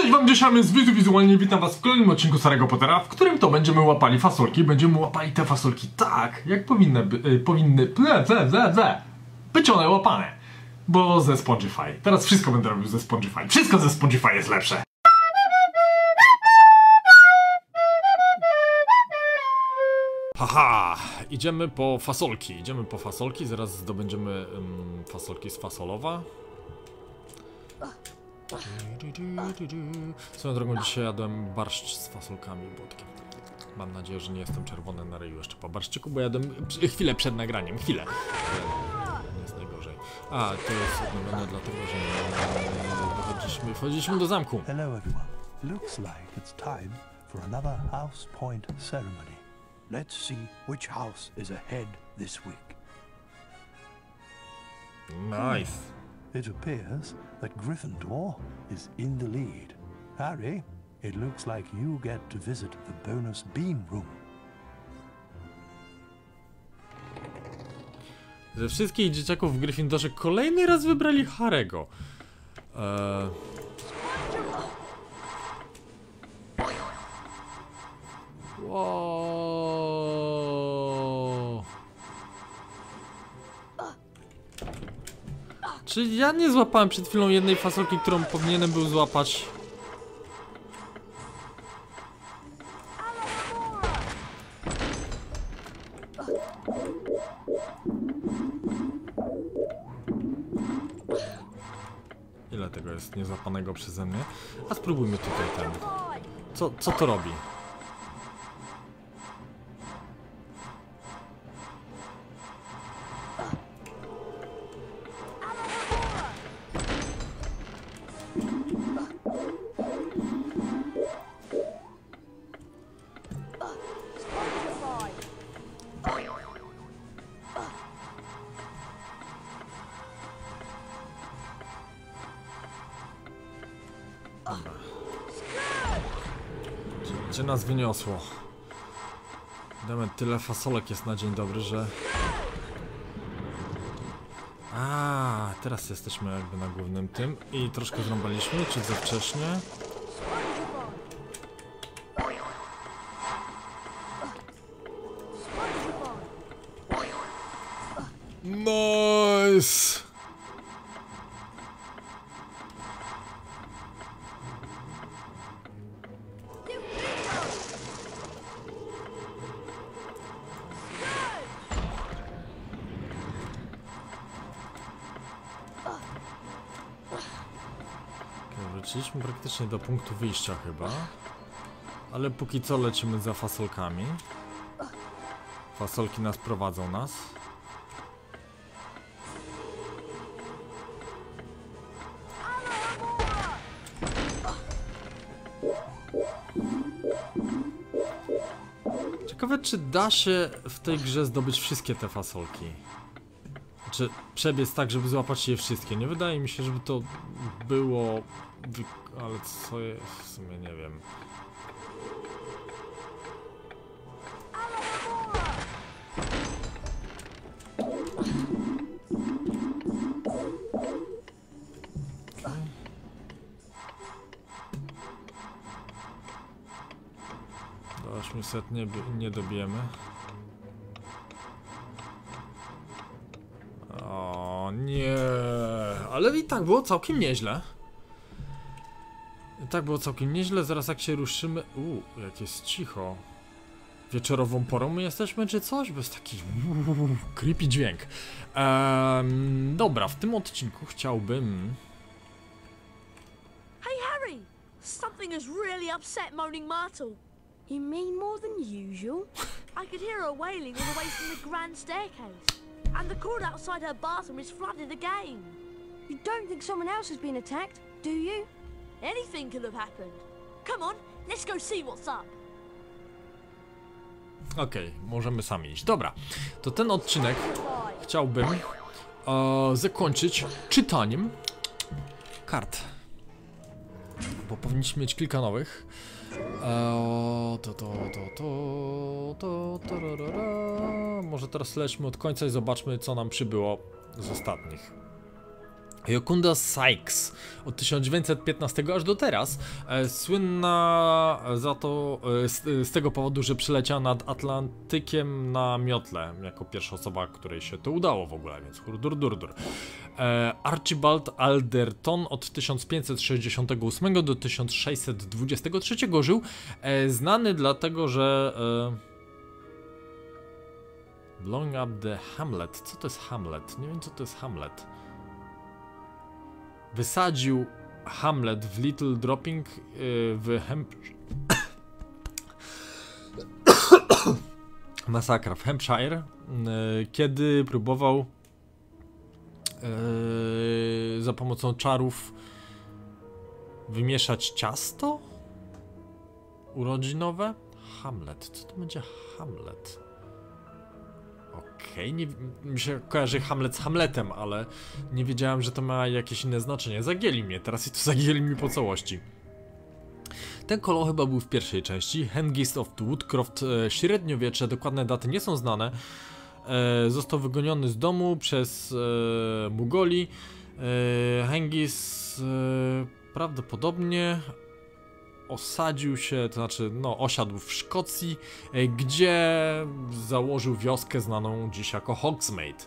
Cześć wam, dzisiaj z wizualnie witam was w kolejnym odcinku Starego Pottera, w którym to będziemy łapali fasolki. Będziemy łapali te fasolki tak, jak powinny być one łapane. Bo ze Spongify. Teraz wszystko będę robił ze Spongify. Wszystko ze Spongify jest lepsze. Haha, idziemy po fasolki, zaraz zdobędziemy fasolki z fasolowa. Swoją drogą dzisiaj jadłem barszcz z fasolkami i błotkiem. Mam nadzieję, że nie jestem czerwony na ryju jeszcze po barszczyku, bo jadłem chwilę przed nagraniem, chwilę. Nie jest najgorzej. A, to jest odnowione dlatego, że wchodziliśmy do zamku. Hello everyone. Looks like it's time for another house point ceremony. Let's see which house is ahead this week. Nice. It appears that Gryffindor is in the lead. Harry, it looks like you get to visit the bonus bean room. Ze wszystkich dzieciaków w Gryffindorze kolejny raz wybrali Harry'ego. Wow. Czy ja nie złapałem przed chwilą jednej fasolki, którą powinienem był złapać? Ile tego jest niezłapanego przeze mnie? A spróbujmy tutaj ten. Co to robi? Gdzie nas wyniosło? Damy tyle fasolek jest na dzień dobry, że... A, teraz jesteśmy jakby na głównym tym i troszkę zrąbaliśmy, czy za wcześnie? Nice! Wróciliśmy praktycznie do punktu wyjścia chyba. Ale póki co lecimy za fasolkami. Fasolki nas prowadzą nas. Ciekawe, czy da się w tej grze zdobyć wszystkie te fasolki. Czy przebiec tak, żeby złapać je wszystkie? Nie wydaje mi się, żeby to było... Ale co jest? W sumie nie wiem. Okay. Do 800 nie dobijemy. O nie, ale i tak było całkiem nieźle. Zaraz jak się ruszymy... jak jest cicho. Wieczorową porą my jesteśmy czy coś? Bo jest taki creepy dźwięk. Dobra, w tym odcinku chciałbym... Hey Harry! Something has really upset Moaning Myrtle. You mean more than usual? I could hear her wailing all the way from the grand staircase. And the cord outside her bathroom is flooded again. You don't think someone else has been attacked, do you? Anything could have happened. Come on, let's go see what's up. Okej, możemy sami iść. Dobra, to ten odcinek chciałbym zakończyć czytaniem kart. Bo powinniśmy mieć kilka nowych. Może teraz lećmy od końca i zobaczmy, co nam przybyło z ostatnich. Jokunda Sykes od 1915 aż do teraz, słynna za to z tego powodu, że przyleciała nad Atlantykiem na miotle, jako pierwsza osoba, której się to udało w ogóle, więc hurdur. Archibald Alderton od 1568 do 1623 żył, znany dlatego, że Blowing Up the Hamlet. Co to jest Hamlet? Nie wiem, co to jest Hamlet. Wysadził Hamlet w Little Dropping w masakra w Hampshire, kiedy próbował za pomocą czarów wymieszać ciasto urodzinowe. Hamlet. Co to będzie Hamlet? Okej, mi się kojarzy Hamlet z Hamletem, ale nie wiedziałem, że to ma jakieś inne znaczenie. Zagięli mnie, teraz i to zagięli mi po całości. Ten kolor chyba był w pierwszej części. Hengist of Woodcroft, średniowiecze, dokładne daty nie są znane. Został wygoniony z domu przez Mugoli. Hengist prawdopodobnie osadził się, to znaczy, no, osiadł w Szkocji, gdzie założył wioskę znaną dziś jako Hogsmeade.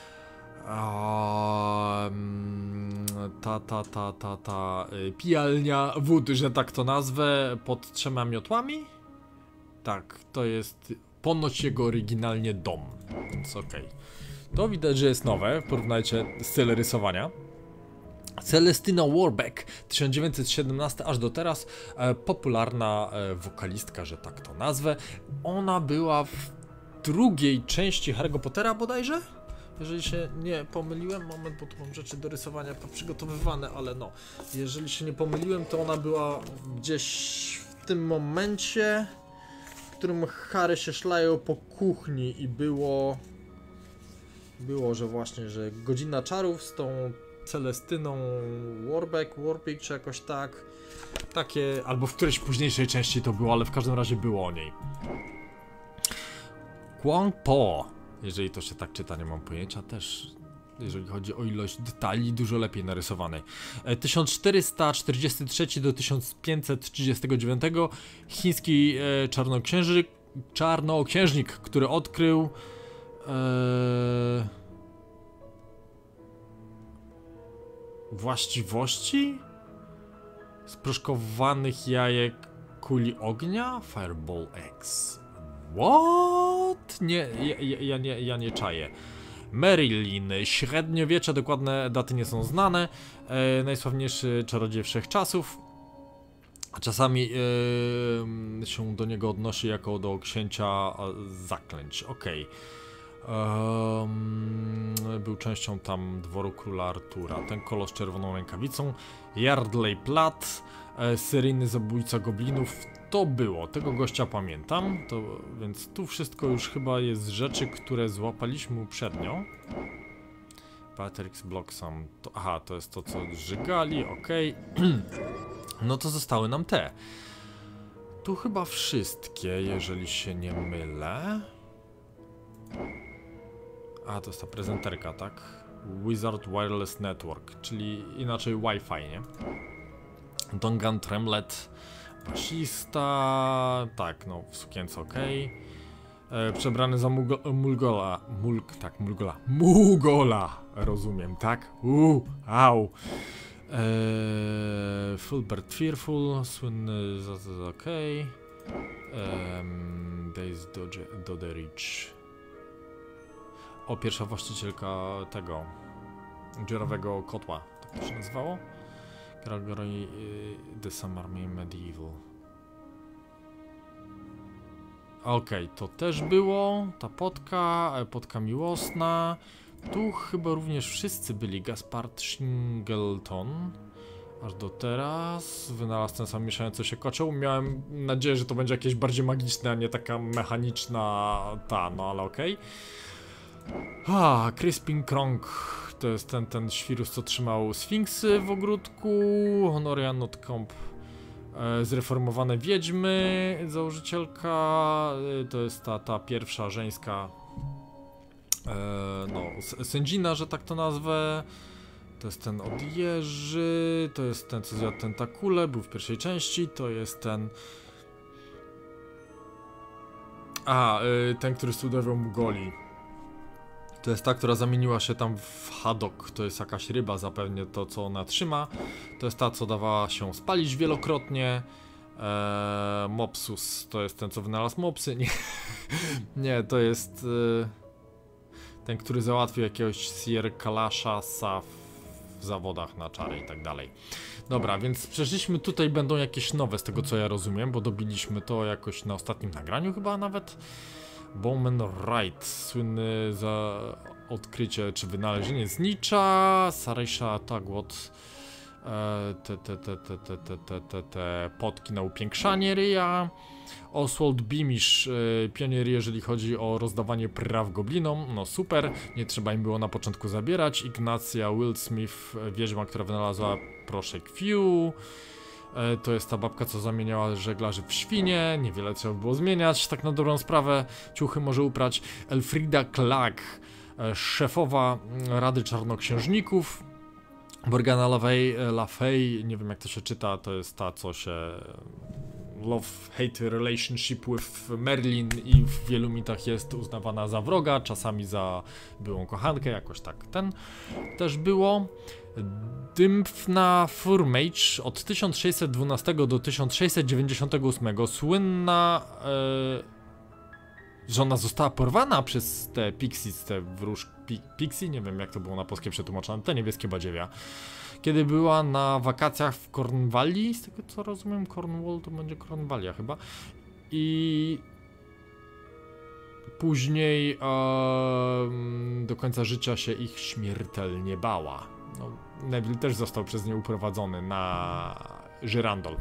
Ta pijalnia wód, że tak to nazwę, pod 3 miotłami? Tak, to jest ponoć jego oryginalnie dom, więc okej. To widać, że jest nowe, porównajcie styl rysowania. Celestina Warbeck, 1917 aż do teraz, popularna wokalistka, że tak to nazwę. Ona była w drugiej części Harry'ego Pottera bodajże? Jeżeli się nie pomyliłem, moment, bo tu mam rzeczy do rysowania przygotowywane, ale no, jeżeli się nie pomyliłem, to ona była gdzieś w tym momencie, w którym Harry się szlają po kuchni i było, że właśnie, że Godzina Czarów z tą Celestyną Warbeck czy jakoś tak, takie, albo w którejś późniejszej części to było, ale w każdym razie było o niej. Kwong Po, jeżeli to się tak czyta, nie mam pojęcia, też jeżeli chodzi o ilość detali, dużo lepiej narysowanej. 1443 do 1539 chiński czarnoksiężnik, który odkrył właściwości sproszkowanych jajek kuli ognia? Fireball Eggs. What? Nie, ja nie czaję. Merlin, średniowiecze, dokładne daty nie są znane. Najsławniejszy czarodziej wszechczasów. Czasami się do niego odnosi jako do księcia zaklęć. Okej. Był częścią tam dworu króla Artura. Ten kolos z czerwoną rękawicą. Yardley Platt, seryjny zabójca goblinów. To było, tego gościa pamiętam. To, więc tu wszystko już chyba jest rzeczy, które złapaliśmy uprzednio. Patrick's Blocksam. Aha, to jest to, co żygali, okej. No to zostały nam te. Tu chyba wszystkie, jeżeli się nie mylę. A, to jest ta prezenterka, tak? Wizard Wireless Network, czyli inaczej Wi-Fi, nie? Dongan Tremlet, basista, tak, no w sukience okej. Przebrany za Mugola, rozumiem, tak? Au. Fulbert Fearful, słynny za okej. Days Doderich. O, pierwsza właścicielka tego dziurowego kotła, tak to się nazywało? Calgary, The Summer Medieval. Okej, to też było, ta potka miłosna. Tu chyba również wszyscy byli. Gaspard Shingleton. Aż do teraz. Wynalazł ten sam mieszający się kocioł. Miałem nadzieję, że to będzie jakieś bardziej magiczne, a nie taka mechaniczna ta, no ale okej. Crispin Krong. To jest ten świrus, co trzymał sfinksy w ogródku. Honoria Notcomb. Zreformowane wiedźmy. Założycielka. To jest ta pierwsza żeńska no, sędzina, że tak to nazwę. To jest ten od jeży, to jest ten, co zjadł tentakulę, był w pierwszej części, to jest ten... ten, który studiował Mugoli. To jest ta, która zamieniła się tam w hadok, to jest jakaś ryba zapewne, to co ona trzyma. To jest ta, co dawała się spalić wielokrotnie. Mopsus, to jest ten, co wynalazł mopsy. Nie, nie, to jest ten, który załatwił jakiegoś Sir Kalashasa w zawodach na czary i tak dalej. Dobra, więc przeszliśmy, tutaj będą jakieś nowe z tego, co ja rozumiem, bo dobiliśmy to jakoś na ostatnim nagraniu chyba nawet. Bowman Wright, słynny za odkrycie czy wynalezienie znicza, Sarisha Tagwot, te potki na upiększanie ryja, Oswald Beamish, pionier jeżeli chodzi o rozdawanie praw goblinom, no super, nie trzeba im było na początku zabierać. Ignacja Will Smith, wiedźma, która wynalazła proszek Few. To jest ta babka, co zamieniała żeglarzy w świnie, niewiele trzeba było zmieniać, tak na dobrą sprawę, ciuchy może uprać. Elfrida Clark, szefowa Rady Czarnoksiężników. Morgana Le Fay, nie wiem jak to się czyta, to jest ta, co się... Love-hate relationship with Merlin i w wielu mitach jest uznawana za wroga, czasami za byłą kochankę, jakoś tak ten też było. Dymfna Furmage od 1612 do 1698, słynna, że ona została porwana przez te Pixies, te Pixie, nie wiem jak to było na polskie przetłumaczone, te niebieskie badziewia. Kiedy była na wakacjach w Cornwalli, z tego co rozumiem, Cornwall to będzie Cornwallia chyba. I później do końca życia się ich śmiertelnie bała. No, Neville też został przez nie uprowadzony na Żyrandol.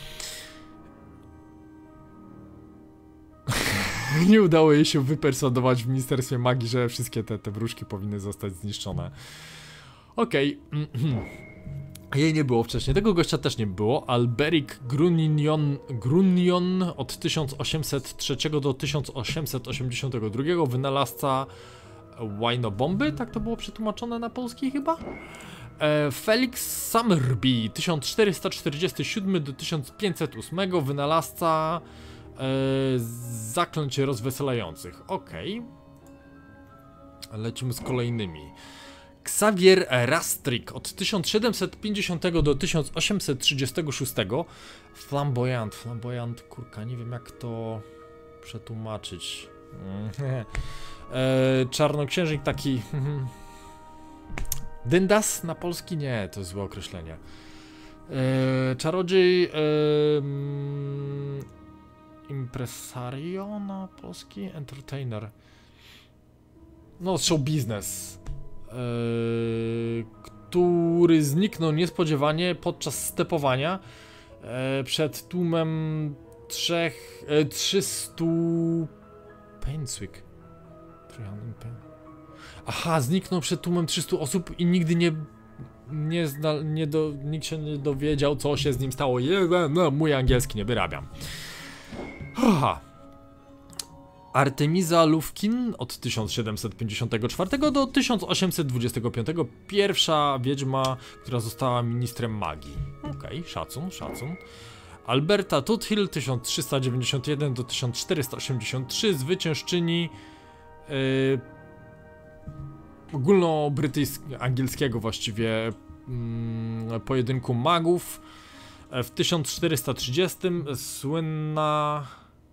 Nie udało jej się wypersuadować w Ministerstwie Magii, że wszystkie te wróżki powinny zostać zniszczone. Okej. Jej nie było wcześniej, tego gościa też nie było. Alberic Grunion od 1803 do 1882, wynalazca łajnobomby, tak to było przetłumaczone na polski chyba? Felix Summerby 1447 do 1508, wynalazca zaklęć rozweselających. Okej. Lecimy z kolejnymi. Xavier Rastrik od 1750 do 1836. Flamboyant, kurka, nie wiem jak to przetłumaczyć. Czarnoksiężnik taki... Dyndas na polski? Nie, to jest złe określenie. Czarodziej... Impresario na polski? Entertainer. No, show business. Który zniknął niespodziewanie podczas stepowania przed tłumem 300 Painswick. Aha, zniknął przed tłumem 300 osób i nigdy nikt się nie dowiedział, co się z nim stało. No, mój angielski nie wyrabiam. Aha. Artemisa Lufkin od 1754 do 1825, pierwsza wiedźma, która została ministrem magii. Okej, szacun. Alberta Tuthill 1391 do 1483, zwyciężczyni ogólnobrytyjskiego właściwie pojedynku magów. W 1430 słynna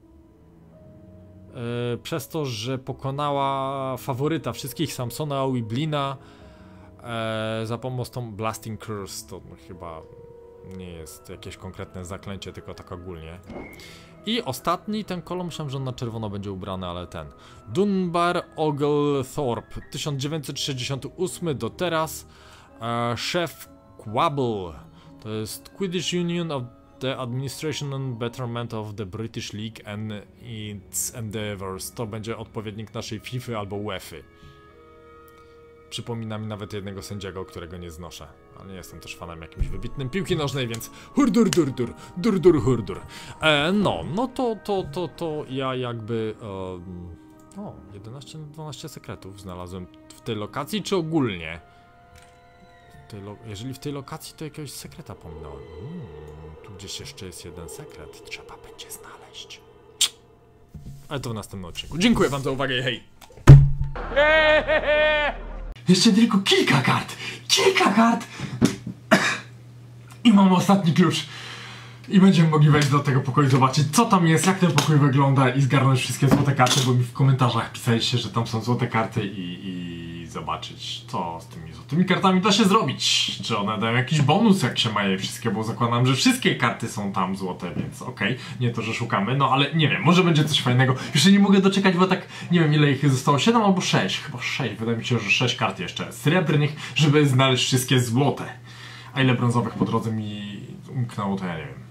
przez to, że pokonała faworyta wszystkich, Samsona Wiblina, za pomocą Blasting Curse. To chyba nie jest jakieś konkretne zaklęcie, tylko tak ogólnie. I ostatni, ten kolor, myślałem, że on na czerwono będzie ubrany, ale ten. Dunbar Oglethorpe, 1968 do teraz. Szef Quabble, to jest Quidditch Union of the Administration and Betterment of the British League and its Endeavours. To będzie odpowiednik naszej FIFA albo UEFy. Przypomina mi nawet jednego sędziego, którego nie znoszę. Ale nie jestem też fanem jakimś wybitnym piłki nożnej, więc hurdur. No to ja jakby... 11 na 12 sekretów znalazłem w tej lokacji, czy ogólnie? Jeżeli w tej lokacji, to jakiegoś sekreta pominąłem. Tu gdzieś jeszcze jest jeden sekret. Trzeba będzie znaleźć. Ale to w następnym odcinku. Dziękuję wam za uwagę i hej! Jeszcze tylko kilka kart! Kilka kart! I mam ostatni klucz. I będziemy mogli wejść do tego pokoju, zobaczyć co tam jest, jak ten pokój wygląda i zgarnąć wszystkie złote karty, bo mi w komentarzach pisaliście, że tam są złote karty i zobaczyć co z tymi złotymi kartami da się zrobić. Czy one dają jakiś bonus, jak się ma je wszystkie, bo zakładam, że wszystkie karty są tam złote, więc okej, nie to, że szukamy, no ale nie wiem, może będzie coś fajnego. Jeszcze nie mogę doczekać, bo tak nie wiem ile ich zostało, 7 albo 6, chyba 6, wydaje mi się, że 6 kart jeszcze srebrnych, żeby znaleźć wszystkie złote. A ile brązowych po drodze mi umknęło, to ja nie wiem.